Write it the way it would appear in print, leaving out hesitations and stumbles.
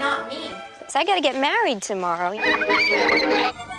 not me. So I gotta get married tomorrow.